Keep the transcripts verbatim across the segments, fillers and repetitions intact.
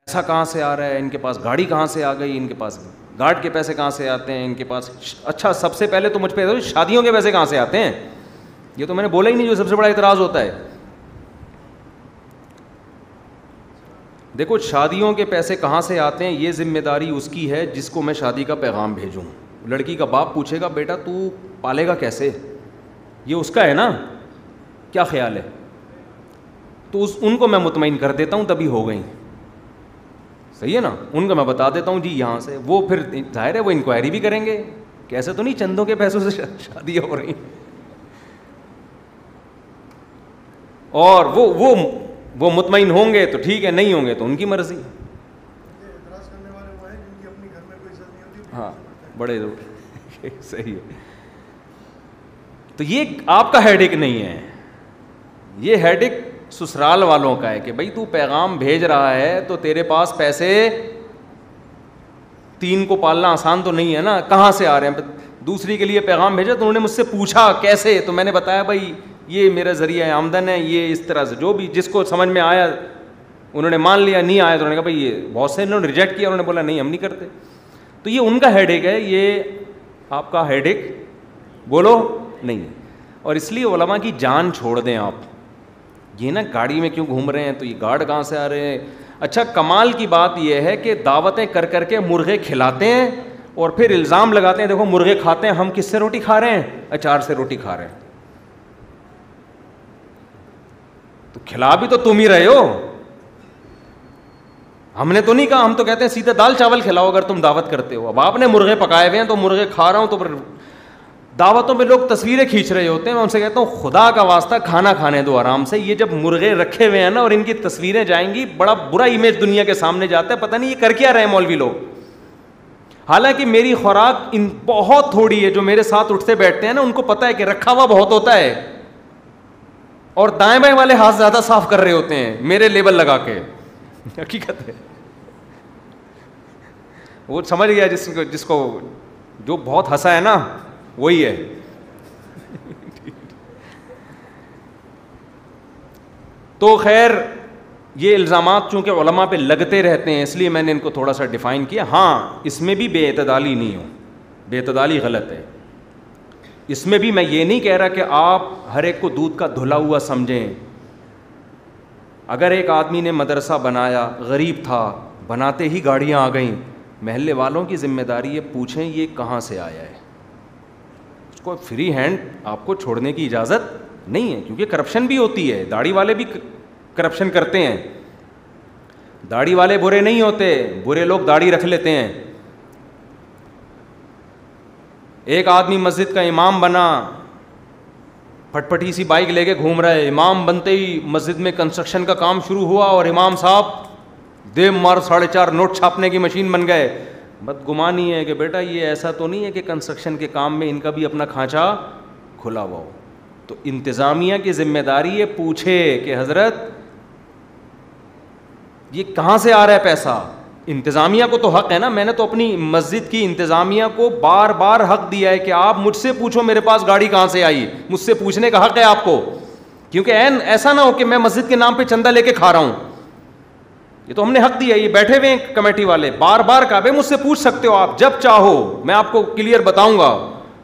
پیسہ کہاں سے آ رہا ہے, ان کے پاس گاڑی کہاں سے آ گئی, ان کے پاس گارڈ کے پیسے کہاں سے آتے ہیں, ان کے پاس. اچھا سب سے پہلے تو مجھ پہ شادیوں کے پیسے کہاں سے آتے ہیں, یہ تو میں نے بولا ہی نہیں, جو سب سے بڑا اعتراض ہوتا ہے. دیکھو شادیوں کے پیسے کہاں سے آتے ہیں, یہ ذمہ داری اس کی ہے جس کو میں شادی کا پیغام بھیجوں. لڑکی کا باپ پوچھے گا بیٹا تو پالے گا کیسے, یہ اس کا ہے نا, کیا خیال ہے, تو اس ان کو میں مطمئن کر دیتا ہوں, تبھی ہو گئی. صحیح ہے نا, ان کو میں بتا دیتا ہوں جی یہاں سے, وہ پھر ظاہر ہے وہ انکوائری بھی کریں گے, کیسے تو نہیں چندوں کے پیسوں سے شادی ہو رہی, اور وہ وہ وہ مطمئن ہوں گے تو ٹھیک ہے, نہیں ہوں گے تو ان کی مرضی. ہاں بڑے صحیح ہے. تو یہ آپ کا ہیڈ ایک نہیں ہے, یہ ہیڈ ایک سسرال والوں کا ہے کہ بھائی تو پیغام بھیج رہا ہے تو تیرے پاس پیسے, تین کو پالنا آسان تو نہیں ہے نا, کہاں سے آ رہے ہیں. دوسری کے لیے پیغام بھیجا تو انہوں نے مجھ سے پوچھا کیسے, تو میں نے بتایا بھائی یہ میرا ذریعہ آمدن ہے, یہ اس طرح سے, جو بھی جس کو سمجھ میں آیا انہوں نے مان لیا, نہیں آیا تو انہوں نے کہا بھائی یہ بہت سے انہوں نے ریجیکٹ کیا, انہوں نے بولا نہیں ہم نہیں کرتے. تو یہ ان کا ہیڈ ایک ہے, یہ آپ کا ہیڈ ایک بولو نہیں ہے. اور اس لیے علماء کی جان چھوڑ دیں آپ, یہ نا گاڑی میں کیوں گھوم رہے ہیں, تو یہ گارڈ کہاں سے آ رہے ہیں. اچھا کمال کی بات یہ ہے کہ دعوتیں کر کر کے مرغے کھلاتے ہیں اور پھر الزام لگاتے ہیں دیکھو مرغے کھاتے ہیں, ہم کس سے روٹی کھا رہے ہیں, اچار سے روٹی کھا رہے ہیں. تو کھلا بھی تو تم ہی رہے ہو, ہم نے تو نہیں کہا, ہم تو کہتے ہیں سیدھا دال چاول کھلاؤ اگر تم دعوت کرتے ہو. اب آپ نے مرغے پکائے ہوئے ہیں تو مرغے کھا رہا ہوں, تو پھر دعوتوں میں لوگ تصویریں کھینچ رہے ہوتے ہیں, میں ان سے کہتا ہوں خدا کا واسطہ کھانا کھانے دو آرام سے. یہ جب مرغے رکھے ہوئے ہیں نا اور ان کی تصویریں جائیں گی, بڑا برا امیج دنیا کے سامنے جاتا ہے, پتہ نہیں یہ کر کیا رہے ہیں مولوی لوگ. حالانکہ میری خوراک ان بہت تھوڑی ہے, جو میرے ساتھ اٹھتے بیٹھتے ہیں نا ان کو پتہ ہے کہ رکھا ہوا بہت ہوتا ہے, اور دائیں بائیں والے ہاتھ زیادہ صاف کر رہے ہوتے ہیں میرے لیبل لگا کے. حقیقت ہے, وہ سمجھ گیا جس کو جس کو جو بہت ہنسا ہے نا وہی ہے. تو خیر یہ الزامات چونکہ علماء پہ لگتے رہتے ہیں اس لیے میں نے ان کو تھوڑا سا ڈیفائن کیا. ہاں اس میں بھی بے اعتدالی نہیں ہو, بے اعتدالی غلط ہے. اس میں بھی میں یہ نہیں کہہ رہا کہ آپ ہر ایک کو دودھ کا دھلا ہوا سمجھیں. اگر ایک آدمی نے مدرسہ بنایا, غریب تھا, بناتے ہی گاڑیاں آ گئیں, محلے والوں کی ذمہ داری ہے پوچھیں یہ کہاں سے آیا ہے. اس کو فری ہینڈ آپ کو چھوڑنے کی اجازت نہیں ہے, کیونکہ کرپشن بھی ہوتی ہے, داڑھی والے بھی کرپشن کرتے ہیں. داڑھی والے برے نہیں ہوتے, برے لوگ داڑھی رکھ لیتے ہیں. ایک آدمی مسجد کا امام بنا, پھٹ پٹی سی بائک لے کے گھوم رہا ہے, امام بنتے ہی مسجد میں کنسٹرکشن کا کام شروع ہوا اور امام صاحب دے مار ساڑھے چار نوٹ چھاپنے کی مشین بن گئے. بدگمانی ہے کہ بیٹا یہ ایسا تو نہیں ہے کہ کنسٹرکشن کے کام میں ان کا بھی اپنا کھانچا کھلا ہوا ہو. تو انتظامیہ کی ذمہ داری ہے پوچھے کہ حضرت یہ کہاں سے آ رہا ہے پیسہ. انتظامیہ کو تو حق ہے نا, میں نے تو اپنی مسجد کی انتظامیہ کو بار بار حق دیا ہے کہ آپ مجھ سے پوچھو میرے پاس گاڑی کہاں سے آئی, مجھ سے پوچھنے کا حق ہے آپ کو, کیونکہ این ایسا نہ ہو کہ میں مسجد کے نام پہ چندہ لے کے کھا رہا ہوں. یہ تو ہم نے حق دیا ہے, یہ بیٹھے ہوئے ہیں کمیٹی والے بار بار کہا بھائی مجھ سے پوچھ سکتے ہو آپ جب چاہو, میں آپ کو کلیئر بتاؤں گا.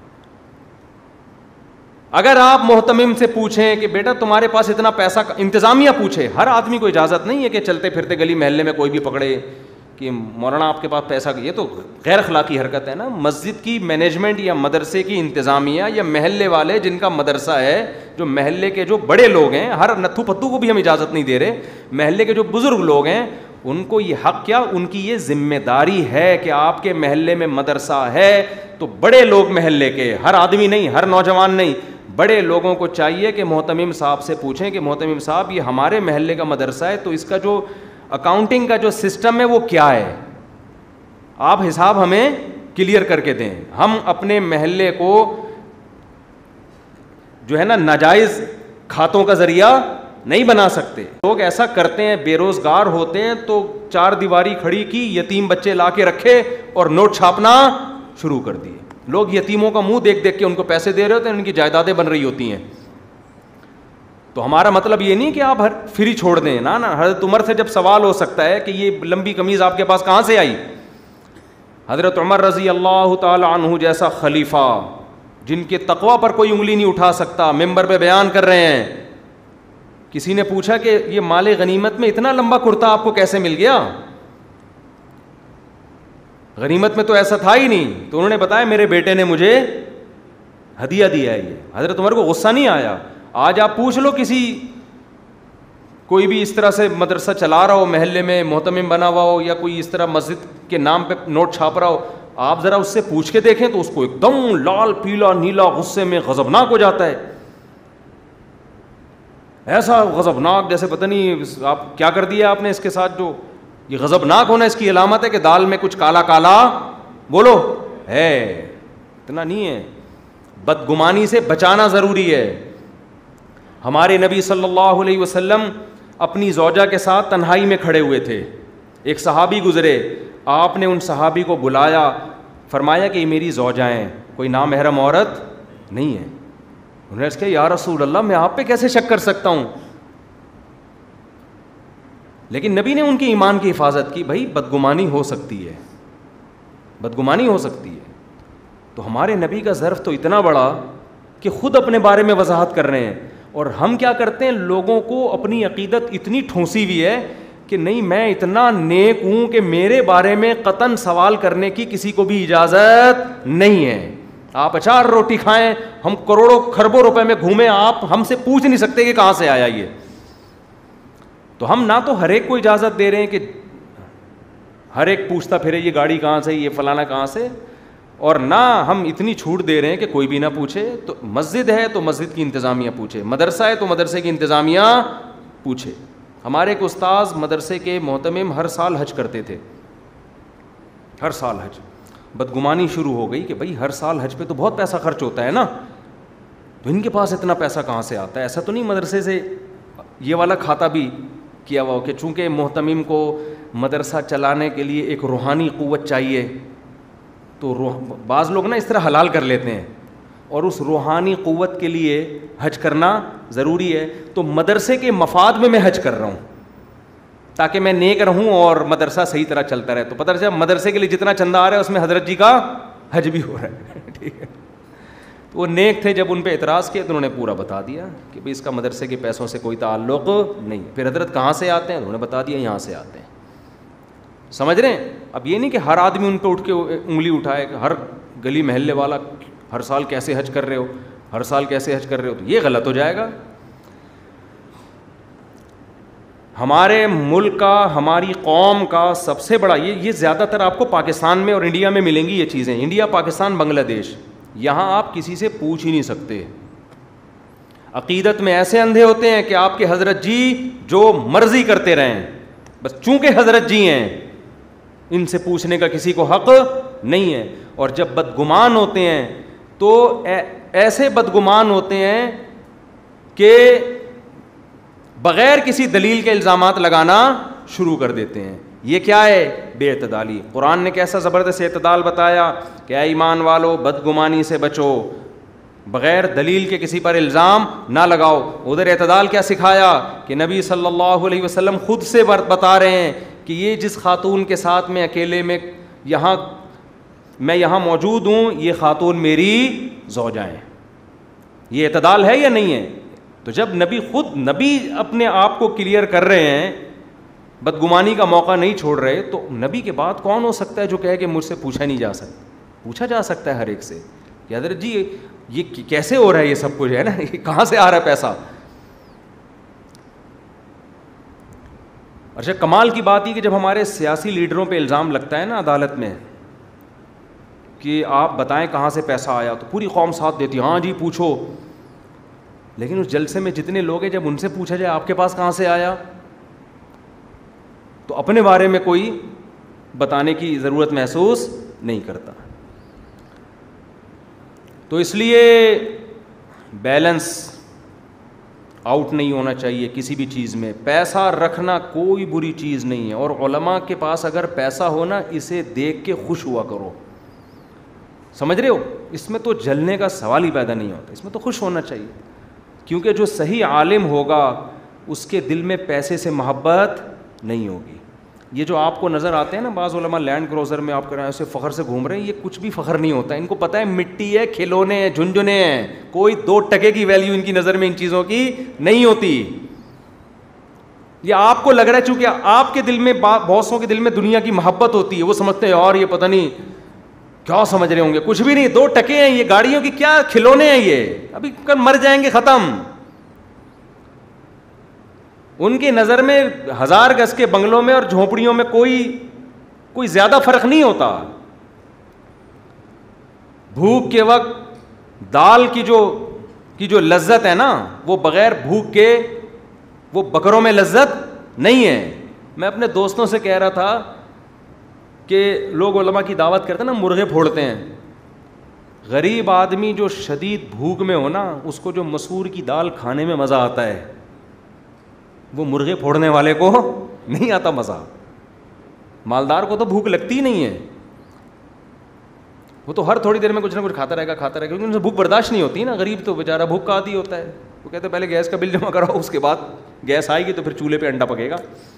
اگر آپ محتمم سے پوچھیں کہ بیٹا تمہارے پاس اتنا پیسہ, انتظامیہ پوچھے, ہر آدمی کو اجازت نہیں ہے کہ چلتے پھرتے گلی محلے میں کوئی بھی پکڑے کہ مولانا آپ کے پاس پیسہ, یہ تو غیر اخلاقی حرکت ہے نا. مسجد کی مینجمنٹ یا مدرسے کی انتظامیہ یا محلے والے جن کا مدرسہ ہے, جو محلے کے جو بڑے لوگ ہیں, ہر نتھو پتو کو بھی ہم اجازت نہیں دے رہے, محلے کے جو بزرگ لوگ ہیں ان کو یہ حق کیا, ان کی یہ ذمہ داری ہے کہ آپ کے محلے میں مدرسہ ہے تو بڑے لوگ محلے کے, ہر آدمی نہیں, ہر نوجوان نہیں, بڑے لوگوں کو چاہیے کہ محتمم صاحب سے پوچھیں کہ محتمم صاحب یہ ہمارے محلے کا مدرسہ ہے تو اس کا جو اکاؤنٹنگ کا جو سسٹم ہے وہ کیا ہے, آپ حساب ہمیں کلیئر کر کے دیں. ہم اپنے محلے کو جو ہے نا ناجائز کھاتوں کا ذریعہ نہیں بنا سکتے. لوگ ایسا کرتے ہیں, بے روزگار ہوتے ہیں تو چار دیواری کھڑی کی, یتیم بچے لا کے رکھے اور نوٹ چھاپنا شروع کر دیے. لوگ یتیموں کا منہ دیکھ دیکھ کے ان کو پیسے دے رہے ہوتے ہیں, ان کی جائیدادیں بن رہی ہوتی ہیں. تو ہمارا مطلب یہ نہیں کہ آپ ہر فری چھوڑ دیں، نا نا. حضرت عمر سے جب سوال ہو سکتا ہے کہ یہ لمبی قمیض آپ کے پاس کہاں سے آئی، حضرت عمر رضی اللہ تعالی عنہ جیسا خلیفہ جن کے تقوی پر کوئی انگلی نہیں اٹھا سکتا، ممبر پہ بیان کر رہے ہیں، کسی نے پوچھا کہ یہ مال غنیمت میں اتنا لمبا کرتا آپ کو کیسے مل گیا، غنیمت میں تو ایسا تھا ہی نہیں. تو انہوں نے بتایا میرے بیٹے نے مجھے ہدیہ دیا ہے. یہ حضرت عمر کو غصہ نہیں آیا. آج آپ پوچھ لو کسی کوئی بھی اس طرح سے مدرسہ چلا رہا ہو، محلے میں محتمم بنا ہوا ہو، یا کوئی اس طرح مسجد کے نام پہ نوٹ چھاپ رہا ہو، آپ ذرا اس سے پوچھ کے دیکھیں تو اس کو ایک دم لال پیلا نیلا غصے میں غضبناک ہو جاتا ہے، ایسا غضبناک جیسے پتہ نہیں آپ کیا کر دیا آپ نے اس کے ساتھ. جو یہ غضبناک ہونا اس کی علامت ہے کہ دال میں کچھ کالا کالا بولو ہے، اتنا نہیں ہے. بدگمانی سے بچانا ضروری ہے. ہمارے نبی صلی اللہ علیہ وسلم اپنی زوجہ کے ساتھ تنہائی میں کھڑے ہوئے تھے، ایک صحابی گزرے، آپ نے ان صحابی کو بلایا، فرمایا کہ یہ میری زوجہ ہیں، کوئی نامحرم عورت نہیں ہے. انہوں نے کہا یا رسول اللہ میں آپ پہ کیسے شک کر سکتا ہوں، لیکن نبی نے ان کی ایمان کی حفاظت کی. بھائی بدگمانی ہو سکتی ہے، بدگمانی ہو سکتی ہے. تو ہمارے نبی کا ظرف تو اتنا بڑا کہ خود اپنے بارے میں وضاحت کر رہے ہیں، اور ہم کیا کرتے ہیں، لوگوں کو اپنی عقیدت اتنی ٹھونسی ہوئی ہے کہ نہیں میں اتنا نیک ہوں کہ میرے بارے میں قطعاً سوال کرنے کی کسی کو بھی اجازت نہیں ہے. آپ اچار روٹی کھائیں، ہم کروڑوں کھربوں روپے میں گھومیں، آپ ہم سے پوچھ نہیں سکتے کہ کہاں سے آیا یہ. تو ہم نہ تو ہر ایک کو اجازت دے رہے ہیں کہ ہر ایک پوچھتا پھرے یہ گاڑی کہاں سے، یہ فلانا کہاں سے، اور نہ ہم اتنی چھوٹ دے رہے ہیں کہ کوئی بھی نہ پوچھے. تو مسجد ہے تو مسجد کی انتظامیہ پوچھے، مدرسہ ہے تو مدرسے کی انتظامیہ پوچھے. ہمارے ایک استاذ مدرسے کے محتمم ہر سال حج کرتے تھے، ہر سال حج. بدگمانی شروع ہو گئی کہ بھائی ہر سال حج پہ تو بہت پیسہ خرچ ہوتا ہے نا، تو ان کے پاس اتنا پیسہ کہاں سے آتا ہے. ایسا تو نہیں مدرسے سے یہ والا کھاتا بھی کیا ہوا ہو کہ چونکہ محتمم کو مدرسہ چلانے کے لیے ایک روحانی قوت چاہیے، تو روح بعض لوگ نا اس طرح حلال کر لیتے ہیں، اور اس روحانی قوت کے لیے حج کرنا ضروری ہے. تو مدرسے کے مفاد میں میں حج کر رہا ہوں تاکہ میں نیک رہوں اور مدرسہ صحیح طرح چلتا رہے. تو پتہ چلا مدرسے کے لیے جتنا چندہ آ رہا ہے اس میں حضرت جی کا حج بھی ہو رہا ہے. ٹھیک ہے، تو وہ نیک تھے، جب ان پہ اعتراض کیا تو انہوں نے پورا بتا دیا کہ بھائی اس کا مدرسے کے پیسوں سے کوئی تعلق نہیں. پھر حضرت کہاں سے آتے ہیں، انہوں نے بتا دیا یہاں سے آتے ہیں. سمجھ رہے ہیں؟ اب یہ نہیں کہ ہر آدمی ان پہ اٹھ کے انگلی اٹھائے کہ ہر گلی محلے والا ہر سال کیسے حج کر رہے ہو، ہر سال کیسے حج کر رہے ہو، تو یہ غلط ہو جائے گا. ہمارے ملک کا، ہماری قوم کا سب سے بڑا یہ یہ زیادہ تر آپ کو پاکستان میں اور انڈیا میں ملیں گی یہ چیزیں، انڈیا، پاکستان، بنگلہ دیش. یہاں آپ کسی سے پوچھ ہی نہیں سکتے. عقیدت میں ایسے اندھے ہوتے ہیں کہ آپ کے حضرت جی جو مرضی کرتے رہیں، بس چونکہ حضرت جی ہیں ان سے پوچھنے کا کسی کو حق نہیں ہے. اور جب بدگمان ہوتے ہیں تو ایسے بدگمان ہوتے ہیں کہ بغیر کسی دلیل کے الزامات لگانا شروع کر دیتے ہیں. یہ کیا ہے؟ بے اعتدالی. قرآن نے کیسا زبردست اعتدال بتایا کہ اے ایمان والو بدگمانی سے بچو، بغیر دلیل کے کسی پر الزام نہ لگاؤ. ادھر اعتدال کیا سکھایا کہ نبی صلی اللہ علیہ وسلم خود سے بتا رہے ہیں کہ یہ جس خاتون کے ساتھ میں اکیلے میں یہاں میں یہاں موجود ہوں، یہ خاتون میری زوجہ ہیں. یہ اعتدال ہے یا نہیں ہے؟ تو جب نبی خود نبی اپنے آپ کو کلیئر کر رہے ہیں، بدگمانی کا موقع نہیں چھوڑ رہے، تو نبی کے بعد کون ہو سکتا ہے جو کہے کہ مجھ سے پوچھا نہیں جا سکتا؟ پوچھا جا سکتا ہے ہر ایک سے کہ حضرت جی یہ کیسے ہو رہا ہے، یہ سب کچھ ہے نا، یہ کہاں سے آ رہا ہے پیسہ. اچھا کمال کی بات یہ کہ جب ہمارے سیاسی لیڈروں پہ الزام لگتا ہے نا عدالت میں کہ آپ بتائیں کہاں سے پیسہ آیا، تو پوری قوم ساتھ دیتی ہے، ہاں جی پوچھو. لیکن اس جلسے میں جتنے لوگ ہیں جب ان سے پوچھا جائے آپ کے پاس کہاں سے آیا، تو اپنے بارے میں کوئی بتانے کی ضرورت محسوس نہیں کرتا. تو اس لیے بیلنس آؤٹ نہیں ہونا چاہیے کسی بھی چیز میں. پیسہ رکھنا کوئی بری چیز نہیں ہے، اور علماء کے پاس اگر پیسہ ہونا اسے دیکھ کے خوش ہوا کرو. سمجھ رہے ہو؟ اس میں تو جلنے کا سوال ہی پیدا نہیں ہوتا، اس میں تو خوش ہونا چاہیے. کیونکہ جو صحیح عالم ہوگا اس کے دل میں پیسے سے محبت نہیں ہوگی. یہ جو آپ کو نظر آتے ہیں نا بعض علماء لینڈ کروزر میں آپ کر رہے ہیں ایسے فخر سے گھوم رہے ہیں, یہ کچھ بھی فخر نہیں ہوتا. ان کو پتہ ہے مٹی ہے, کھلونے ہیں, جھنجھنے ہیں, کوئی دو ٹکے کی ویلیو ان کی نظر میں ان چیزوں کی نہیں ہوتی. یہ آپ کو لگ رہا ہے چونکہ آپ کے دل میں بہت سو کے دل میں دنیا کی محبت ہوتی ہے, وہ سمجھتے ہیں اور یہ پتہ نہیں کیا سمجھ رہے ہوں گے, کچھ بھی نہیں, دو ٹکے ہیں, یہ گاڑیوں کی کیا کھلونے ہیں, یہ ابھی کل مر جائیں گے ختم. ان کی نظر میں ہزار گز کے بنگلوں میں اور جھونپڑیوں میں کوئی کوئی زیادہ فرق نہیں ہوتا. بھوک کے وقت دال کی جو کی جو لذت ہے نا, وہ بغیر بھوک کے وہ بکروں میں لذت نہیں ہے. میں اپنے دوستوں سے کہہ رہا تھا کہ لوگ علماء کی دعوت کرتے ہیں نا, مرغے پھوڑتے ہیں. غریب آدمی جو شدید بھوک میں ہو نا, اس کو جو مسور کی دال کھانے میں مزہ آتا ہے, وہ مرغے پھوڑنے والے کو نہیں آتا مزہ. مالدار کو تو بھوک لگتی نہیں ہے, وہ تو ہر تھوڑی دیر میں کچھ نہ کچھ کھاتا رہے گا کھاتا رہے گا, کیونکہ ان سے بھوک برداشت نہیں ہوتی نا. غریب تو بیچارہ بھوک کا عادی ہوتا ہے, وہ کہتے ہیں پہلے گیس کا بل جمع کراؤ, اس کے بعد گیس آئے گی تو پھر چولہے پہ انڈا پکے گا.